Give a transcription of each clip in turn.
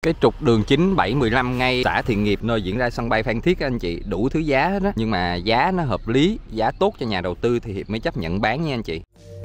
Cái trục đường chính 715 ngay xã Thiện Nghiệp, nơi diễn ra sân bay Phan Thiết anh chị, đủ thứ giá hết á, nhưng mà giá nó hợp lý, giá tốt cho nhà đầu tư thì Hiệp mới chấp nhận bán nha anh chị.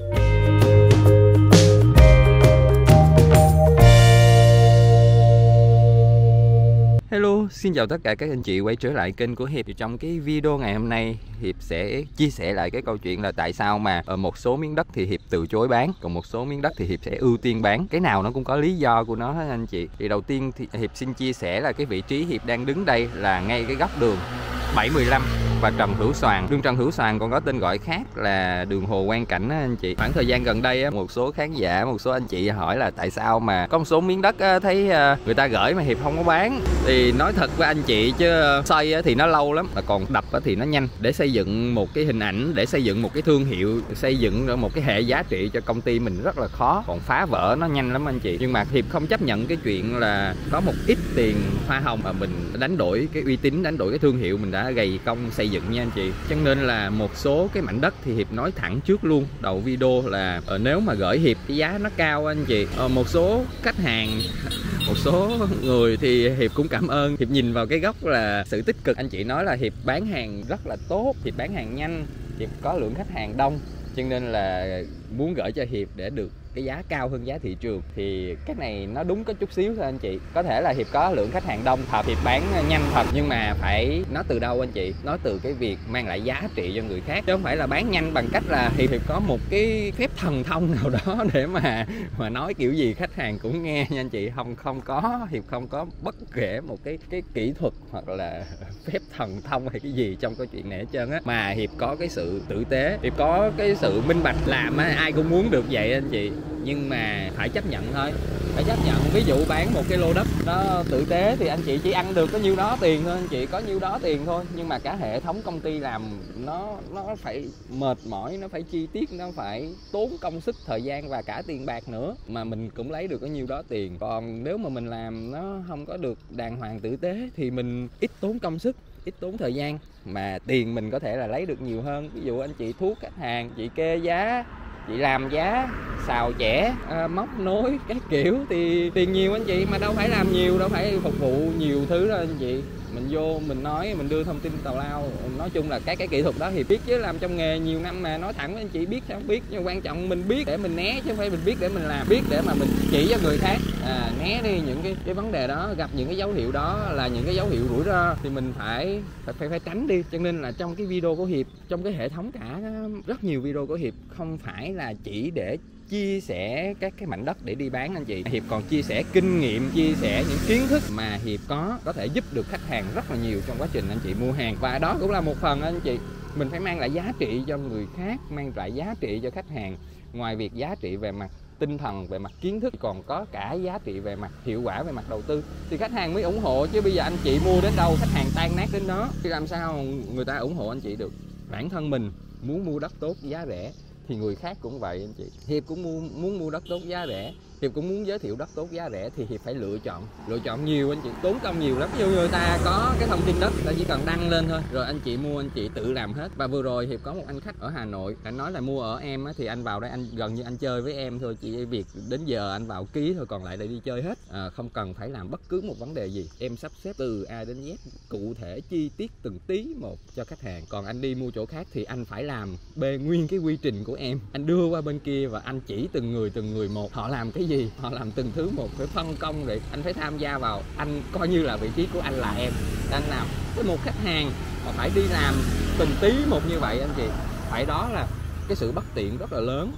Hello, xin chào tất cả các anh chị quay trở lại kênh của Hiệp. Thì trong cái video ngày hôm nay, Hiệp sẽ chia sẻ lại cái câu chuyện là tại sao mà ở một số miếng đất thì Hiệp từ chối bán, còn một số miếng đất thì Hiệp sẽ ưu tiên bán. Cái nào nó cũng có lý do của nó hết anh chị. Thì đầu tiên thì Hiệp xin chia sẻ là cái vị trí Hiệp đang đứng đây là ngay cái góc đường 715 và Trần Hữu Soàn. Đường Trần Hữu Soàn còn có tên gọi khác là đường Hồ Quang Cảnh á anh chị. Khoảng thời gian gần đây á, một số khán giả, một số anh chị hỏi là tại sao mà có một số miếng đất á, thấy người ta gửi mà Hiệp không có bán. Thì nói thật với anh chị chứ xây á, thì nó lâu lắm, mà còn đập á, thì nó nhanh. Để xây dựng một cái hình ảnh, để xây dựng một cái thương hiệu, xây dựng một cái hệ giá trị cho công ty mình rất là khó. Còn phá vỡ nó nhanh lắm anh chị. Nhưng mà Hiệp không chấp nhận cái chuyện là có một ít tiền hoa hồng mà mình đánh đổi cái uy tín, đánh đổi cái thương hiệu mình đã gầy công xây dựng nha anh chị. Cho nên là một số cái mảnh đất thì Hiệp nói thẳng trước luôn đầu video là nếu mà gửi Hiệp cái giá nó cao anh chị. Một số khách hàng, một số người thì Hiệp cũng cảm ơn. Hiệp nhìn vào cái góc là sự tích cực. Anh chị nói là Hiệp bán hàng rất là tốt, Hiệp bán hàng nhanh, Hiệp có lượng khách hàng đông, cho nên là muốn gửi cho Hiệp để được cái giá cao hơn giá thị trường. Thì cái này nó đúng có chút xíu thôi anh chị. Có thể là Hiệp có lượng khách hàng đông thật, Hiệp bán nhanh thật, nhưng mà phải nói từ đâu anh chị? Nói từ cái việc mang lại giá trị cho người khác, chứ không phải là bán nhanh bằng cách là Hiệp có một cái phép thần thông nào đó để mà nói kiểu gì khách hàng cũng nghe nha anh chị. Không có, Hiệp không có bất kể một cái kỹ thuật hoặc là phép thần thông hay cái gì trong câu chuyện này hết trơn á. Mà Hiệp có cái sự tử tế, Hiệp có cái sự minh bạch, làm ai cũng muốn được vậy anh chị. Nhưng mà phải chấp nhận thôi, phải chấp nhận. Ví dụ bán một cái lô đất nó tử tế thì anh chị chỉ ăn được có nhiêu đó tiền thôi anh chị, có nhiêu đó tiền thôi. Nhưng mà cả hệ thống công ty làm nó phải mệt mỏi, nó phải chi tiết, nó phải tốn công sức, thời gian và cả tiền bạc nữa, mà mình cũng lấy được có nhiêu đó tiền. Còn nếu mà mình làm nó không có được đàng hoàng tử tế thì mình ít tốn công sức, ít tốn thời gian, mà tiền mình có thể là lấy được nhiều hơn. Ví dụ anh chị thuốc khách hàng, chị kê giá, chị làm giá, xào chẻ, móc nối các kiểu thì tiền nhiều anh chị, mà đâu phải làm nhiều, đâu phải phục vụ nhiều thứ đâu anh chị. Mình vô mình nói, mình đưa thông tin tào lao, nói chung là cái kỹ thuật đó thì biết chứ, làm trong nghề nhiều năm mà. Nói thẳng với anh chị, biết sao không biết, nhưng quan trọng mình biết để mình né chứ không phải mình biết để mình làm, biết để mà mình chỉ cho người khác. Né đi những cái vấn đề đó, gặp những cái dấu hiệu đó là những cái dấu hiệu rủi ro thì mình phải tránh đi. Cho nên là trong cái video của Hiệp, trong cái hệ thống cả rất nhiều video của Hiệp không phải là chỉ để chia sẻ các cái mảnh đất để đi bán anh chị. Hiệp còn chia sẻ kinh nghiệm, chia sẻ những kiến thức mà Hiệp có thể giúp được khách hàng rất là nhiều trong quá trình anh chị mua hàng. Và đó cũng là một phần anh chị, mình phải mang lại giá trị cho người khác, mang lại giá trị cho khách hàng. Ngoài việc giá trị về mặt tinh thần, về mặt kiến thức, còn có cả giá trị về mặt hiệu quả, về mặt đầu tư thì khách hàng mới ủng hộ. Chứ bây giờ anh chị mua đến đâu khách hàng tan nát đến đó thì làm sao người ta ủng hộ anh chị được. Bản thân mình muốn mua đất tốt giá rẻ thì người khác cũng vậy anh chị. Hiệp cũng muốn mua đất tốt giá rẻ, Hiệp cũng muốn giới thiệu đất tốt giá rẻ thì Hiệp phải lựa chọn nhiều anh chị, tốn công nhiều lắm. Ví dụ người ta có cái thông tin đất, ta chỉ cần đăng lên thôi rồi anh chị mua, anh chị tự làm hết. Và vừa rồi Hiệp có một anh khách ở Hà Nội, anh nói là mua ở em á, thì anh vào đây anh gần như anh chơi với em thôi, chỉ việc đến giờ anh vào ký thôi, còn lại là đi chơi hết. Không cần phải làm bất cứ một vấn đề gì, em sắp xếp từ A đến Z cụ thể chi tiết từng tí một cho khách hàng. Còn anh đi mua chỗ khác thì anh phải làm bê nguyên cái quy trình của em, anh đưa qua bên kia và anh chỉ từng người một, họ làm cái gì, họ làm từng thứ một, phải phân công để anh phải tham gia vào. Anh coi như là vị trí của anh là em, anh làm với một khách hàng mà phải đi làm từng tí một như vậy anh chị. Phải, đó là cái sự bất tiện rất là lớn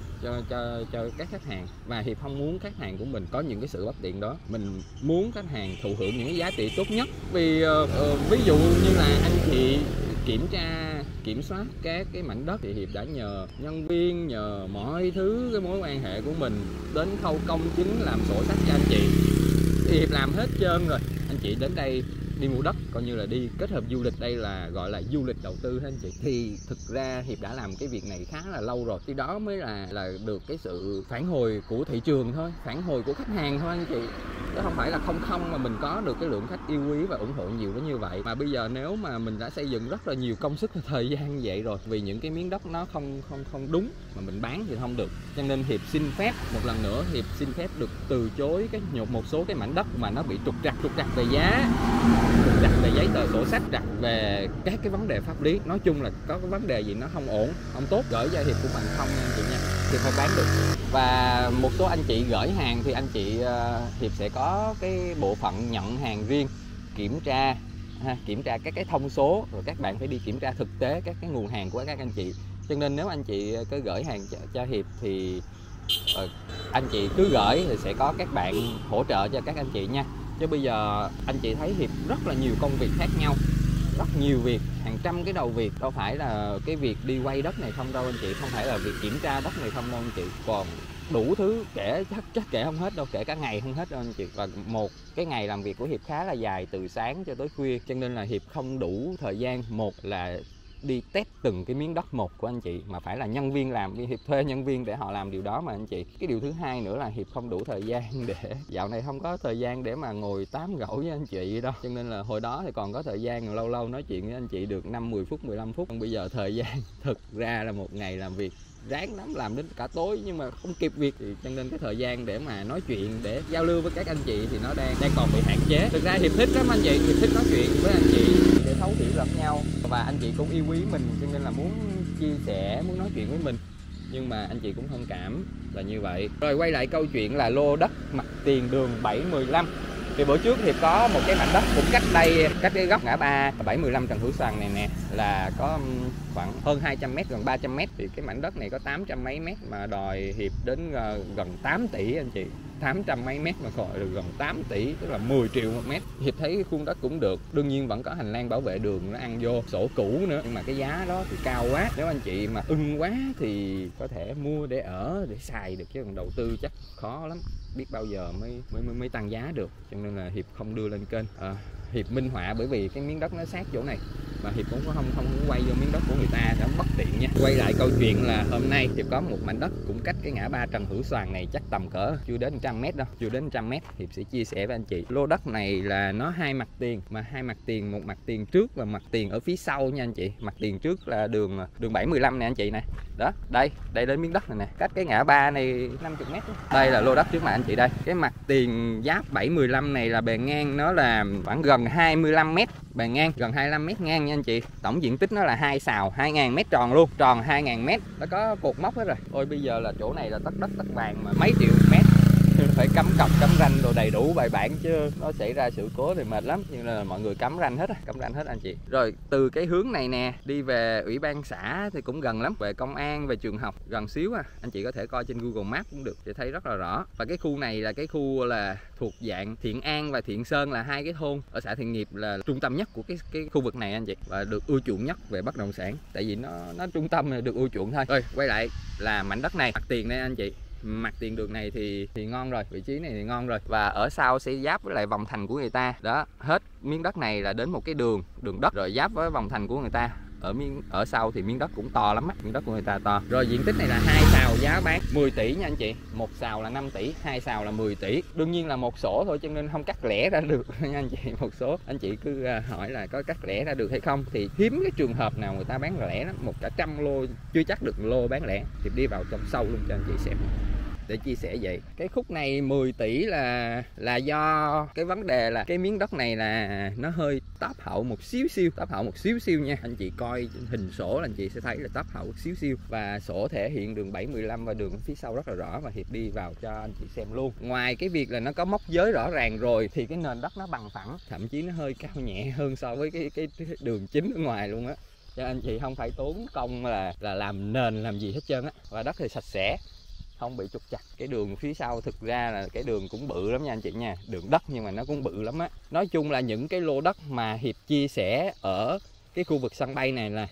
cho các khách hàng, và Hiệp không muốn khách hàng của mình có những cái sự bất tiện đó. Mình muốn khách hàng thụ hưởng những cái giá trị tốt nhất. Vì ví dụ như là anh chị kiểm soát các cái mảnh đất thì Hiệp đã nhờ nhân viên, nhờ mọi thứ cái mối quan hệ của mình, đến khâu công chứng, làm sổ sách cho anh chị thì Hiệp làm hết trơn rồi. Anh chị đến đây đi mua đất coi như là đi kết hợp du lịch, đây là gọi là du lịch đầu tư hết anh chị. Thì thực ra Hiệp đã làm cái việc này khá là lâu rồi, thì đó mới là được cái sự phản hồi của thị trường thôi, phản hồi của khách hàng thôi anh chị. chứ không phải là không mà mình có được cái lượng khách yêu quý và ủng hộ nhiều đến như vậy. Mà bây giờ nếu mà mình đã xây dựng rất là nhiều công sức và thời gian như vậy rồi, vì những cái miếng đất nó không đúng mà mình bán thì không được, cho nên Hiệp xin phép một lần nữa, Hiệp xin phép được từ chối một số cái mảnh đất mà nó bị trục trặc về giá, trục trặc về giấy tờ sổ sách, trặc về các cái vấn đề pháp lý. Nói chung là có cái vấn đề gì nó không ổn, không tốt, gửi cho Hiệp cũng bằng không nha anh chị nha, Hiệp phải bán được. Và một số anh chị gửi hàng thì anh chị Hiệp sẽ có cái bộ phận nhận hàng riêng, kiểm tra các cái thông số, rồi các bạn phải đi kiểm tra thực tế các cái nguồn hàng của các anh chị. Cho nên nếu anh chị cứ gửi hàng cho Hiệp thì anh chị cứ gửi thì sẽ có các bạn hỗ trợ cho các anh chị nha. Chứ bây giờ anh chị thấy Hiệp rất là nhiều công việc khác nhau, rất nhiều việc, hàng trăm cái đầu việc, đâu phải là cái việc đi quay đất này không đâu anh chị, không phải là việc kiểm tra đất này không đâu anh chị, còn đủ thứ kể chắc kể không hết đâu, kể cả ngày không hết đâu anh chị. Và một cái ngày làm việc của Hiệp khá là dài, từ sáng cho tới khuya, cho nên là Hiệp không đủ thời gian, một là đi test từng cái miếng đất một của anh chị, mà phải là nhân viên làm, Hiệp thuê nhân viên để họ làm điều đó mà anh chị. Cái điều thứ hai nữa là Hiệp không đủ thời gian để dạo này không có thời gian để mà ngồi tám gẫu với anh chị đâu, cho nên là hồi đó thì còn có thời gian lâu lâu nói chuyện với anh chị được 5-10 phút 15 phút. Còn bây giờ thời gian thực ra là một ngày làm việc ráng lắm làm đến cả tối nhưng mà không kịp việc, thì cho nên cái thời gian để mà nói chuyện, để giao lưu với các anh chị thì nó đang còn bị hạn chế. Thực ra Hiệp thích lắm anh chị, Hiệp thích nói chuyện với anh chị để thấu hiểu lẫn nhau, và anh chị cũng yêu quý mình cho nên là muốn chia sẻ, muốn nói chuyện với mình, nhưng mà anh chị cũng thông cảm là như vậy. Rồi quay lại câu chuyện là lô đất mặt tiền đường 715. Thì bữa trước thì có một cái mảnh đất cũng cách cái góc ngã ba 715 Trần Hữu Soàn này nè, là có khoảng hơn 200 m, gần 300 m. Thì cái mảnh đất này có 800 mấy mét mà đòi Hiệp đến gần 8 tỷ anh chị. 800 mấy mét mà gọi được gần 8 tỷ, tức là 10 triệu một mét. Hiệp thấy cái khuôn đất cũng được, đương nhiên vẫn có hành lang bảo vệ đường nó ăn vô, sổ cũ nữa, nhưng mà cái giá đó thì cao quá. Nếu anh chị mà ưng quá thì có thể mua để ở, để xài được, chứ còn đầu tư chắc khó lắm, biết bao giờ mới tăng giá được. Cho nên là Hiệp không đưa lên kênh. Hiệp minh họa bởi vì cái miếng đất nó sát chỗ này, mà Hiệp cũng không quay vô miếng đất của người ta để bất tiện nha. Quay lại câu chuyện là hôm nay Hiệp có một mảnh đất cũng cách cái ngã ba Trần Hữu Soàn này chắc tầm cỡ chưa đến 100 m đâu, chưa đến 100 m. Hiệp sẽ chia sẻ với anh chị. Lô đất này là nó hai mặt tiền, mà hai mặt tiền, một mặt tiền trước và mặt tiền ở phía sau nha anh chị. Mặt tiền trước là đường 715 nè anh chị nè. Đó, đây đến miếng đất này nè, cách cái ngã ba này 50 m. Đây là lô đất trước mặt anh chị đây. Cái mặt tiền giáp 715 này là bề ngang nó là khoảng gần 25 m, bề ngang gần 25 m ngang nha anh chị. Tổng diện tích nó là 2 sào, 2000 m tròn luôn, tròn 2000 m. Nó có cột mốc hết rồi. Ôi bây giờ là chỗ này là tất đất tất vàng mà mấy triệu mét, phải cắm cọc cắm ranh đồ đầy đủ bài bản, chứ nó xảy ra sự cố thì mệt lắm. Nhưng là mọi người cắm ranh hết anh chị. Rồi từ cái hướng này nè đi về ủy ban xã thì cũng gần lắm, về công an, về trường học gần xíu à. Anh chị có thể coi trên Google Maps cũng được, để thấy rất là rõ. Và cái khu này là cái khu là thuộc dạng Thiện An và Thiện Sơn, là hai cái thôn ở xã Thiện Nghiệp, là trung tâm nhất của cái khu vực này anh chị, và được ưa chuộng nhất về bất động sản, tại vì nó trung tâm là được ưa chuộng thôi. Rồi quay lại là mảnh đất này, mặt tiền đây anh chị. Mặt tiền đường này thì ngon rồi, vị trí này thì ngon rồi, và ở sau sẽ giáp với lại vòng thành của người ta đó. Hết miếng đất này là đến một cái đường đất rồi giáp với vòng thành của người ta. Ở sau thì miếng đất cũng to lắm á, miếng đất của người ta to. Rồi diện tích này là 2 sào, giá bán 10 tỷ nha anh chị. Một sào là 5 tỷ, 2 sào là 10 tỷ. Đương nhiên là một sổ thôi cho nên không cắt lẻ ra được nha anh chị. Một số anh chị cứ hỏi là có cắt lẻ ra được hay không, thì hiếm cái trường hợp nào người ta bán lẻ lắm. Một cả trăm lô chưa chắc được lô bán lẻ. Thì đi vào trong sâu luôn cho anh chị xem để chia sẻ vậy. Cái khúc này 10 tỷ là do cái vấn đề là cái miếng đất này là nó hơi tóp hậu một xíu xíu nha. Anh chị coi hình sổ là anh chị sẽ thấy là tóp hậu một xíu xíu, và sổ thể hiện đường 715 và đường phía sau rất là rõ, và Hiệp đi vào cho anh chị xem luôn. Ngoài cái việc là nó có mốc giới rõ ràng rồi thì cái nền đất nó bằng phẳng, thậm chí nó hơi cao nhẹ hơn so với cái đường chính ở ngoài luôn á, cho anh chị không phải tốn công là làm nền làm gì hết trơn á. Và đất thì sạch sẽ, không bị trục trặc. Cái đường phía sau thực ra là cái đường cũng bự lắm nha anh chị nha, đường đất nhưng mà nó cũng bự lắm á. Nói chung là những cái lô đất mà Hiệp chia sẻ ở cái khu vực sân bay này là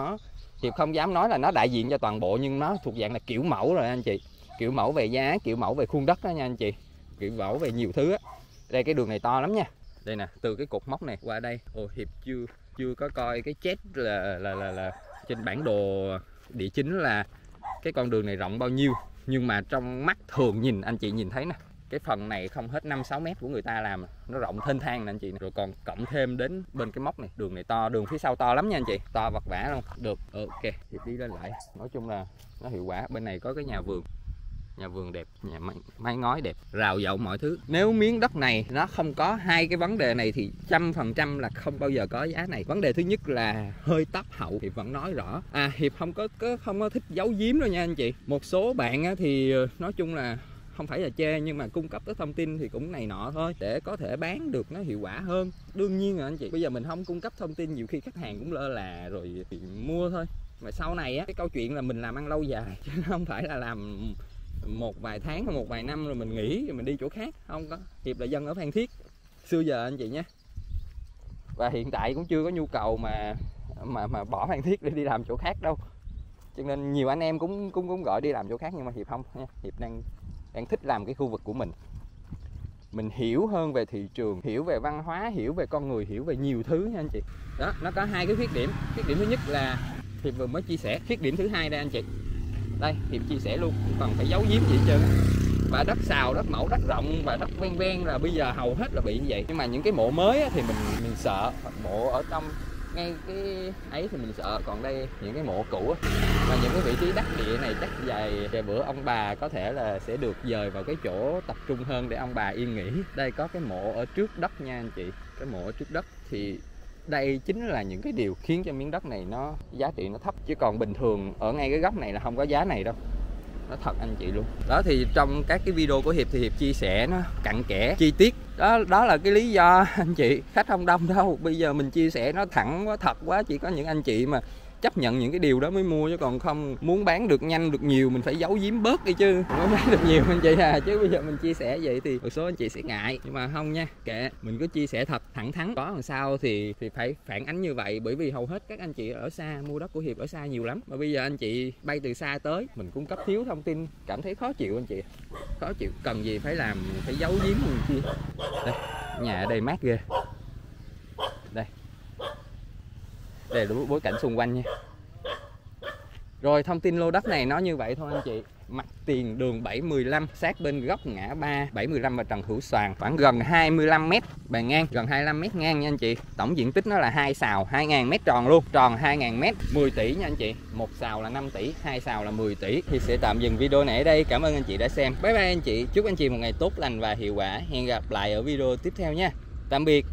Hiệp không dám nói là nó đại diện cho toàn bộ, nhưng nó thuộc dạng là kiểu mẫu rồi anh chị. Kiểu mẫu về giá, kiểu mẫu về khuôn đất đó nha anh chị, kiểu mẫu về nhiều thứ á. Đây cái đường này to lắm nha. Đây nè, từ cái cột mốc này qua đây. Hiệp chưa có coi cái chết là trên bản đồ địa chính là cái con đường này rộng bao nhiêu, nhưng mà trong mắt thường nhìn anh chị nhìn thấy nè, cái phần này không hết 5-6 mét của người ta làm, nó rộng thênh thang nè anh chị. Rồi còn cộng thêm đến bên cái móc này, đường này to, đường phía sau to lắm nha anh chị, to vật vã luôn. Được, ok, thì đi lên lại. Nói chung là nó hiệu quả. Bên này có cái nhà vườn đẹp, nhà mái ngói đẹp, rào dậu mọi thứ. Nếu miếng đất này nó không có hai cái vấn đề này thì 100% là không bao giờ có giá này. Vấn đề thứ nhất là hơi tấp hậu, Hiệp vẫn nói rõ. Hiệp không có thích giấu giếm đâu nha anh chị. Một số bạn thì nói chung là không phải là chê, nhưng mà cung cấp cái thông tin thì cũng này nọ thôi, để có thể bán được nó hiệu quả hơn. Đương nhiên rồi anh chị, bây giờ mình không cung cấp thông tin, nhiều khi khách hàng cũng lơ là rồi thì mua thôi. Mà sau này cái câu chuyện là mình làm ăn lâu dài, chứ không phải là làm một vài tháng hay một vài năm rồi mình nghỉ rồi mình đi chỗ khác. Không có. Hiệp là dân ở Phan Thiết xưa giờ anh chị nhé, và hiện tại cũng chưa có nhu cầu mà bỏ Phan Thiết để đi làm chỗ khác đâu. Cho nên nhiều anh em cũng gọi đi làm chỗ khác, nhưng mà Hiệp không nha. Hiệp đang thích làm cái khu vực của mình hiểu hơn về thị trường, hiểu về văn hóa, hiểu về con người, hiểu về nhiều thứ nha anh chị. Đó, nó có hai cái khuyết điểm. Khuyết điểm thứ nhất là Hiệp vừa mới chia sẻ. Khuyết điểm thứ hai đây anh chị, đây Hiệp chia sẻ luôn, không cần phải giấu giếm gì hết trơn. Và đất xào, đất mẫu, đất rộng và đất ven là bây giờ hầu hết là bị như vậy. Nhưng mà những cái mộ mới thì mình sợ, mộ ở trong ngay cái ấy thì mình sợ. Còn đây những cái mộ cũ và những cái vị trí đắc địa này chắc vài bữa ông bà có thể là sẽ được dời vào cái chỗ tập trung hơn để ông bà yên nghỉ. Đây có cái mộ ở trước đất nha anh chị, cái mộ ở trước đất thì đây chính là những cái điều khiến cho miếng đất này nó giá trị nó thấp, chứ còn bình thường ở ngay cái góc này là không có giá này đâu. Nó thật anh chị luôn. Đó, thì trong các cái video của Hiệp thì Hiệp chia sẻ nó cặn kẽ, chi tiết. Đó là cái lý do anh chị, khách không đông đâu. Bây giờ mình chia sẻ nó thẳng quá, thật quá, chỉ có những anh chị mà chấp nhận những cái điều đó mới mua, chứ còn không muốn bán được nhanh được nhiều mình phải giấu giếm bớt đi chứ mới bán được nhiều anh chị chứ bây giờ mình chia sẻ vậy thì một số anh chị sẽ ngại, nhưng mà không nha, kệ, mình cứ chia sẻ thật thẳng thắn. Có làm sao thì phải phản ánh như vậy, bởi vì hầu hết các anh chị ở xa mua đất của Hiệp ở xa nhiều lắm, mà bây giờ anh chị bay từ xa tới mình cung cấp thiếu thông tin, cảm thấy khó chịu anh chị, khó chịu. Cần gì phải làm, phải giấu giếm mình chi. Đây, nhà ở đây mát ghê. Đây là bối cảnh xung quanh nha. Rồi thông tin lô đất này nó như vậy thôi anh chị. Mặt tiền đường 715, sát bên góc ngã ba 715 và Trần Hữu Soàn, khoảng gần 25 m bề ngang, gần 25 m ngang nha anh chị. Tổng diện tích nó là 2 sào, 2.000 m tròn luôn, tròn 2.000 m, 10 tỷ nha anh chị. Một sào là 5 tỷ, hai sào là 10 tỷ. Thì sẽ tạm dừng video này ở đây. Cảm ơn anh chị đã xem. Bye bye anh chị. Chúc anh chị một ngày tốt lành và hiệu quả. Hẹn gặp lại ở video tiếp theo nha. Tạm biệt.